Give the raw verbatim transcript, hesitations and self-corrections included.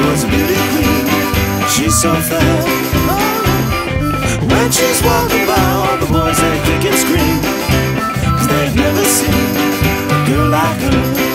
was a beauty queen. She's so fair. When she's walking by, all the boys they kick and scream, 'cause they've never seen a girl like her.